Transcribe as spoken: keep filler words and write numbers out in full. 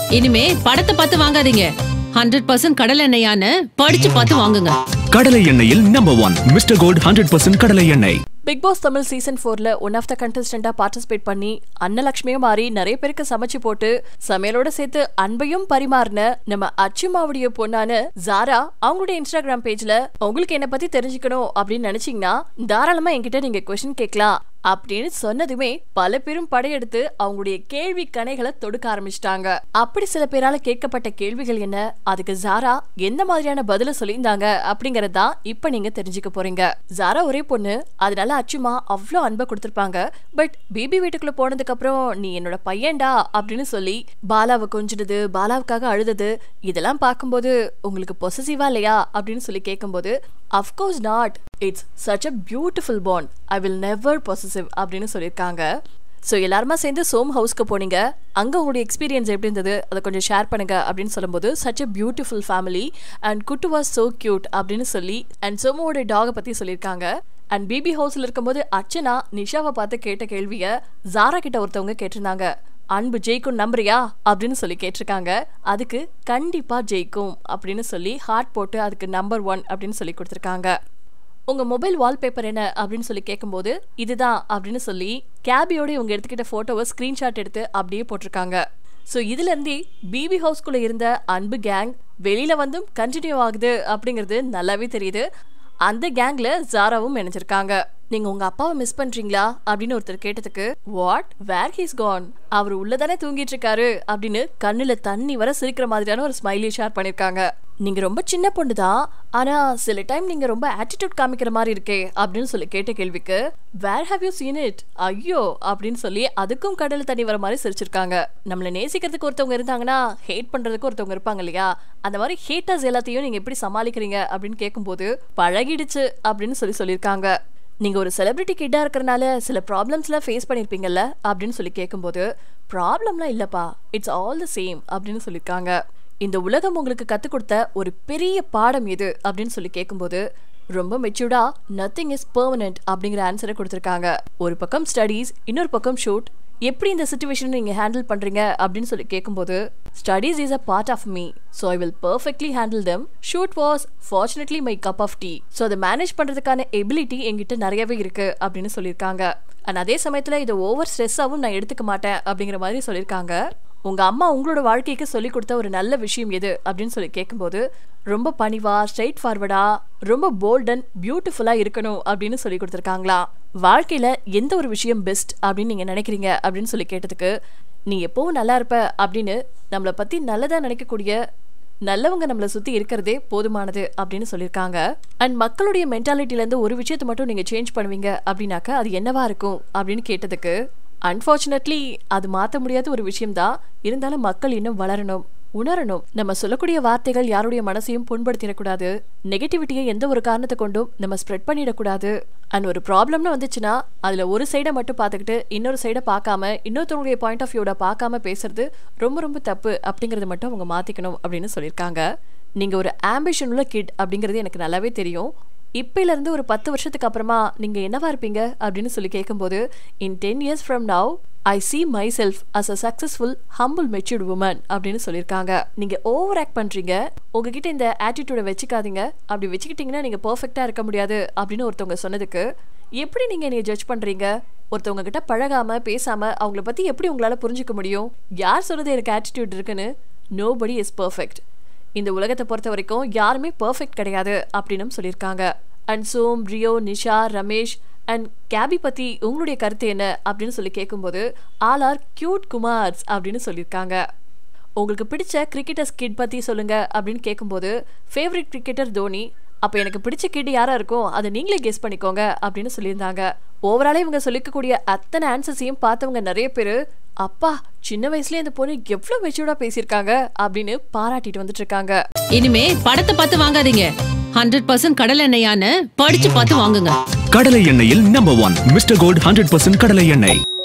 இனிமே படத்தை பார்த்து வாங்காதீங்க. ஹண்ட்ரட் பர்சன்ட் கடலை எண்ணெயான்னு படிச்சு பார்த்து வாங்குங்க. கடலை எண்ணெயில் number one Mister Gold hundred percent கடலை எண்ணெய். பிக் பாஸ் தமிழ் சீசன் ஃபோர்ல ஒன் ஆஃப் த கண்டஸ்டண்டா பார்ட்டிசிபேட் பண்ணி அன்னலட்சுமியும் மாறி நிறைய பேருக்கு சமைச்சு போட்டு சமையலோட சேர்த்து அன்பையும் பரிமாறின நம்ம அச்சுமாவுடைய பொண்ணான ஜாரா அவங்களுடைய இன்ஸ்டாகிராம் பேஜ்ல உங்களுக்கு என்ன பத்தி தெரிஞ்சுக்கணும் அப்படின்னு நினைச்சீங்கன்னா தாராளமா என்கிட்ட நீங்க கொஸ்டின் கேட்கலாம் அப்படின்னு சொன்னதுமே பல பேரும் படையெடுத்து அவங்களுடைய கேள்வி கணைகளை தொடுக்க ஆரம்பிச்சிட்டாங்க. அப்படி சில பேரால கேட்கப்பட்ட கேள்விகள் என்ன, அதுக்கு ஜாரா எந்த மாதிரியான பதில சொல்லியிருந்தாங்க அப்படிங்கறதா இப்ப நீங்க தெரிஞ்சுக்க போறீங்க. ஜாரா ஒரே பொண்ணு, அதனால அச்சுமா அவ்வளோ அன்பை கொடுத்திருப்பாங்க. பட் பேபி வீட்டுக்குள்ள போனதுக்கு அப்புறம் நீ என்னோட பையன்டா அப்படின்னு சொல்லி பாலாவை கொஞ்சிடுது, பாலாவுக்காக அழுதது, இதெல்லாம் பார்க்கும்போது உங்களுக்கு பொசசிவா இல்லையா அப்படின்னு சொல்லி கேட்கும்போது of course not, it's such a beautiful bond, I will never possessive அப்படின்னு சொல்லியிருக்காங்க. ஸோ எல்லாருமா சேர்ந்து சோம் ஹவுஸ்க்கு போனீங்க, அங்கே உங்களுடைய எக்ஸ்பீரியன்ஸ் எப்படி இருந்தது அதை கொஞ்சம் ஷேர் பண்ணுங்க அப்படின்னு சொல்லும்போது such a beautiful family and குட்டு வாஸ் சோ கியூட் அப்படின்னு சொல்லி அண்ட் சோமோட டாகை பற்றி சொல்லியிருக்காங்க. அண்ட் பேபி ஹவுஸில் இருக்கும்போது அர்ச்சனா நிஷாவை பார்த்து கேட்ட கேள்வியை ஜாரா கிட்ட ஒருத்தவங்க கேட்டிருந்தாங்க. அன்பு ஜெயிக்கும் நம்புறியா அப்படின்னு சொல்லி கேட்டிருக்காங்க. அதுக்கு கண்டிப்பா ஜெயிக்கும் அப்படின்னு சொல்லி ஹார்ட் போட்டு அதுக்கு நம்பர் ஒன் அப்படின்னு சொல்லி கொடுத்துருக்காங்க. உங்க மொபைல் வால்பேப்பர் என்ன அப்படின்னு சொல்லி கேட்கும்போது இதுதான் அப்படின்னு சொல்லி கேபியோட இவங்க எடுத்துக்கிட்ட போட்டோவை ஸ்கிரீன்ஷாட் எடுத்து அப்படியே போட்டிருக்காங்க. ஸோ இதுல இருந்தே பிபி ஹவுஸ்குள்ள இருந்த அன்பு கேங் வெளியில வந்தும் கண்டினியூ ஆகுது அப்படிங்கிறது நல்லாவே தெரியுது. அந்த கேங்ல ஜாராவும் நினைச்சிருக்காங்க. நீங்க உங்க அப்பாவை மிஸ் பண்றீங்களா அப்படின்னு ஒருத்தர் கேட்டதுக்கு வாட் வேர் ஹீஸ் கான், அவர் உள்ளதானே தூங்கிட்டு இருக்காரு அப்படின்னு கண்ணுல தண்ணி வர சிரிக்கிற மாதிரியான ஒரு ஸ்மைலி ஷேர் பண்ணிருக்காங்க. நீங்க ரொம்ப சின்ன பொண்ணுதான், ஆனா சில டைம் நீங்க ரொம்ப ஆட்டிடியூட் காமிக்கிற மாதிரி இருக்கே அப்படின்னு சொல்லி கேட்ட கேள்விக்கு where have you seen it, ஐயோ அப்படின்னு சொல்லி அதுக்கும் கடல் தண்ணி வர மாதிரி சிரிச்சிருக்காங்க. நம்மள நேசிக்கிறதுக்கு ஒருத்தவங்க இருந்தாங்கன்னா ஹேட் பண்றதுக்கு ஒருத்தவங்க இருப்பாங்க இல்லையா, அந்த மாதிரி ஹேட்டர்ஸ் எல்லாத்தையும் நீங்க எப்படி சமாளிக்கிறீங்க அப்படின்னு கேட்கும்போது பழகிடுச்சு அப்படின்னு சொல்லி சொல்லியிருக்காங்க. நீங்க ஒரு செலிபிரிட்டி கிட்டா இருக்கிறனால சில ப்ராப்ளம்ஸ்லாம் ஃபேஸ் பண்ணிருப்பீங்கல்ல அப்படின்னு சொல்லி கேட்கும்போது ப்ராப்ளம்லாம் இல்லப்பா, இட்ஸ் ஆல் த சேம் அப்படின்னு சொல்லியிருக்காங்க. இந்த உலகம் உங்களுக்கு கற்றுக் கொடுத்த ஒரு பெரிய பாடம் எது அப்படின்னு சொல்லி கேட்கும்போது ரொம்ப மெச்சூர்டா நத்திங் இஸ் பெர்மனன்ட் அப்படிங்கிற ஆன்சரை கொடுத்துருக்காங்க. ஒரு பக்கம் ஸ்டடீஸ், இன்னொரு பக்கம் ஷூட், எப்படி இந்த சிச்சுவேஷன் நீங்க ஹேண்டில் பண்றீங்க அப்படின்னு சொல்லி கேட்கும்போது studies is a part of me, so I will perfectly handle them. Shoot was fortunately my cup of tea, so அதை மேனேஜ் பண்றதுக்கான எபிலிட்டி என்கிட்ட நிறையவே இருக்கு அப்படின்னு சொல்லியிருக்காங்க. அண்ட் அதே சமயத்துல இதை ஓவர் ஸ்ட்ரெஸ்ஸாவும் நான் எடுத்துக்க மாட்டேன் அப்படிங்கிற மாதிரி சொல்லியிருக்காங்க. உங்க அம்மா உங்களோட வாழ்க்கைக்கு சொல்லி கொடுத்த ஒரு நல்ல விஷயம் எது அப்படின்னு சொல்லி கேட்கும்போது ரொம்ப பணிவா, ஸ்ட்ரெயிட் ஃபார்வர்டா, ரொம்ப போல்ட் அண்ட் பியூட்டிஃபுல்லா இருக்கணும் அப்படின்னு சொல்லி கொடுத்துருக்காங்களா. வாழ்க்கையில எந்த ஒரு விஷயம் பெஸ்ட் அப்படின்னு நீங்க நினைக்கிறீங்க அப்படின்னு சொல்லி கேட்டதுக்கு நீ எப்பவும் நல்லா இருப்ப அப்படின்னு நம்மளை பத்தி நல்லதா நினைக்கக்கூடிய நல்லவங்க நம்மளை சுத்தி இருக்கிறதே போதுமானது அப்படின்னு சொல்லியிருக்காங்க. அண்ட் மக்களுடைய மென்டாலிட்டில இருந்து ஒரு விஷயத்தை மட்டும் நீங்க சேஞ்ச் பண்ணுவீங்க அப்படின்னாக்க அது என்னவா இருக்கும் அப்படின்னு கேட்டதுக்கு அன்பார்ச்சுனேட்லி அது மாற்ற முடியாத ஒரு விஷயம்தான், இருந்தாலும் மக்கள் இன்னும் வளரணும், உணரணும். நம்ம சொல்லக்கூடிய வார்த்தைகள் யாருடைய மனசையும் புண்படுத்திடக்கூடாது, நெகட்டிவிட்டியை எந்த ஒரு காரணத்தை கொண்டும் நம்ம ஸ்ப்ரெட் பண்ணிடக்கூடாது. அண்ட் ஒரு ப்ராப்ளம்னு வந்துச்சுன்னா அதுல ஒரு சைடை மட்டும் பார்த்துக்கிட்டு இன்னொரு சைடை பார்க்காம இன்னொருத்தவங்களுடைய பாயிண்ட் ஆஃப் வியூட பார்க்காம பேசுறது ரொம்ப ரொம்ப தப்பு அப்படிங்கறத மட்டும் அவங்க மாத்திக்கணும் அப்படின்னு சொல்லியிருக்காங்க. நீங்க ஒரு ஆம்பிஷன் உள்ள கிட் அப்படிங்கிறது எனக்கு நல்லாவே தெரியும். இப்பையில இருந்து ஒரு பத்து வருஷத்துக்கு அப்புறமா நீங்க என்னவா இருப்பீங்க அப்படின்னு சொல்லி கேட்கும்போது in ten years from now I see myself as a successful, humble, matured woman அப்படின்னு சொல்லியிருக்காங்க. நீங்க ஓவர் ஆக்ட் பண்றீங்க, உங்ககிட்ட இந்த ஆட்டிடியூட வச்சுக்காதீங்க, அப்படி வச்சுக்கிட்டீங்கன்னா நீங்க பெர்ஃபெக்டா இருக்க முடியாது அப்படின்னு ஒருத்தவங்க சொன்னதுக்கு எப்படி நீங்க என்னைய ஜட்ஜ் பண்றீங்க, ஒருத்தவங்க கிட்ட பழகாம பேசாம அவங்கள பத்தி எப்படி உங்களால புரிஞ்சுக்க முடியும், யார் சொல்றது எனக்கு ஆட்டிடியூட் இருக்குன்னு, nobody is perfect, இந்த உலகத்தை பொறுத்த வரைக்கும் யாருமே பெர்ஃபெக்ட் கிடையாது அப்படின்னு சொல்லியிருக்காங்க. அண்ட் சோம், ரியோ, நிஷா, ரமேஷ் அண்ட் கேபி பத்தி உங்களுடைய கருத்து என்ன அப்படின்னு சொல்லி கேட்கும்போது ஆல் ஆர் கியூட் குமார்ஸ் அப்படின்னு சொல்லியிருக்காங்க. உங்களுக்கு பிடிச்ச கிரிக்கெட்டர்ஸ் கிட் பத்தி சொல்லுங்க அப்படின்னு கேட்கும்போது ஃபேவரட் கிரிக்கெட்டர் தோனி, அப்ப எனக்கு பிடிச்ச கிட் யாரா இருக்கும் அதை நீங்களே கெஸ் பண்ணிக்கோங்க அப்படின்னு சொல்லியிருந்தாங்க. ஓவராலே இவங்க சொல்லிக்கக்கூடிய அத்தனை ஆன்சர்ஸையும் பார்த்தவங்க நிறைய பேரு அப்பா சின்ன வயசுல இந்த பொண்ணு எவ்வளவு மெச்சூர்டா பேசியிருக்காங்க அப்படின்னு பாராட்டிட்டு வந்துட்டு இருக்காங்க. இனிமே படத்தை பார்த்து வாங்காதீங்க, ஹண்ட்ரட் பர்சன்ட் கடலை எண்ணெயான்னு படிச்சு பார்த்து வாங்குங்க. கடலை எண்ணெயில் number one Mister Gold hundred percent கடலை எண்ணெய்.